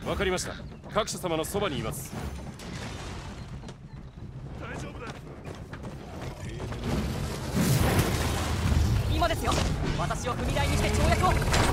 わかりました。各社様のそばにいます。 大丈夫だ。 今ですよ。私を踏み台にして跳躍を。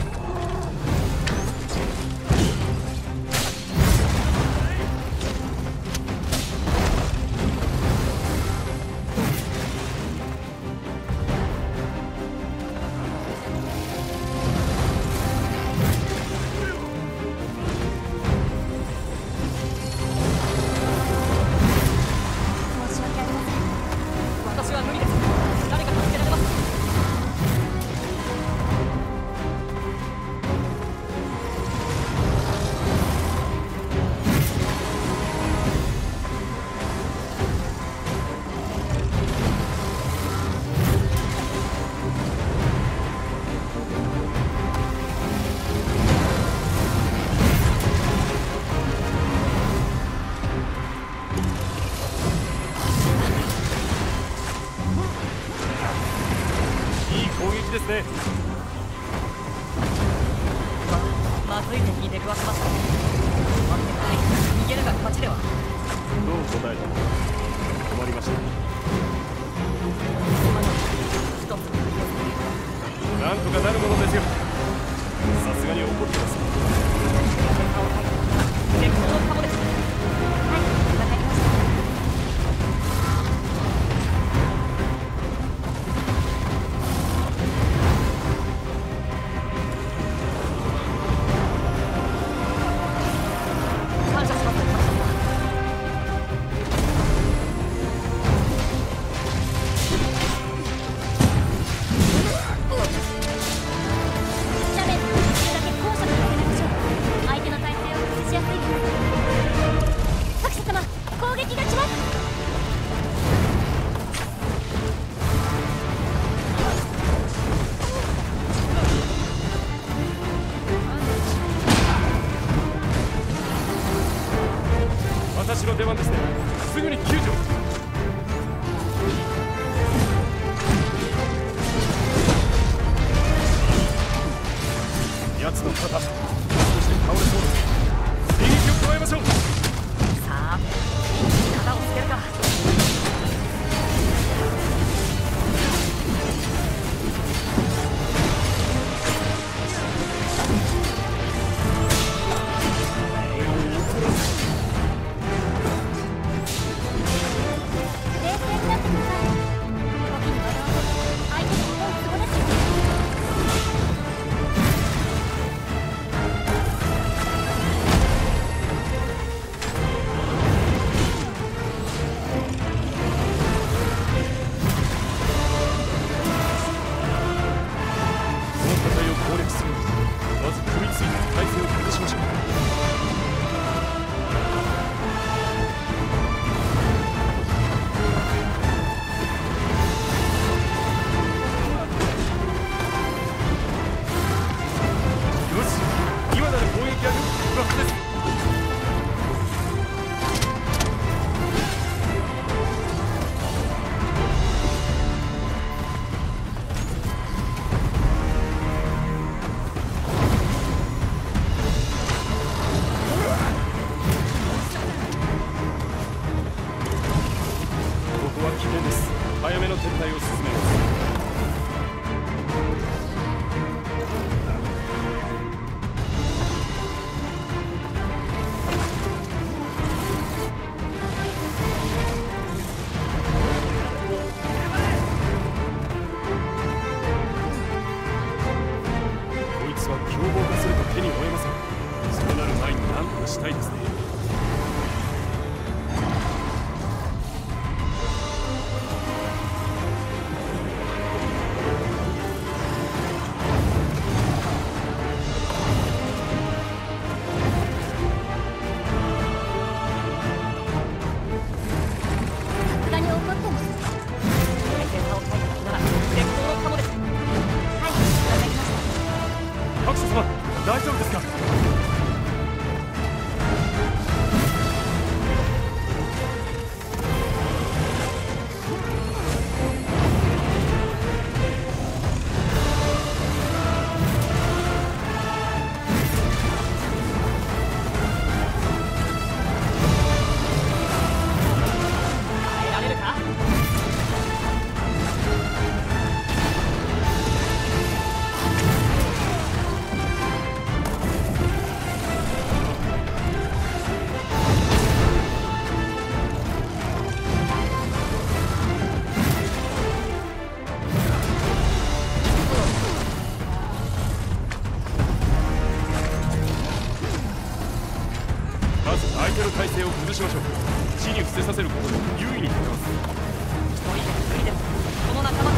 ですね。 まずい敵に出くわしました。待ってください。逃げるが勝ちでは。 どう答えたのか困りました。なんとかなるものですよ。さすがに怒ってます。 絶好のカモです。はい、わかりました。 私の出番ですね。すぐに救助。奴の肩、少しで倒れそうです。電撃を加えましょう。 さあ、肩をつけるか。 早めの撤退を進めます。こいつは凶暴化すると手に負えません。そうなる前に何とかしたいですね。大丈夫ですか？ 手の体勢を崩しましょう。地に伏せさせることで優位に立てます。 一人でも一人でもこの仲間